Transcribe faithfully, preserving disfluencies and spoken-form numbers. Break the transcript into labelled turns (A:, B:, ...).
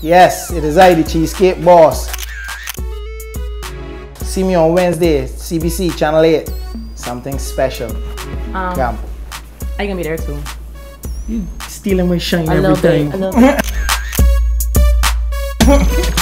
A: Yes, it is I, the Cheesecake Boss. See me on Wednesday, C B C Channel eight. Something special.
B: Um,
A: Camp.
B: Are you gonna be there too?
A: You stealing my shine
B: I
A: every
B: love
A: time.
B: It. I love it.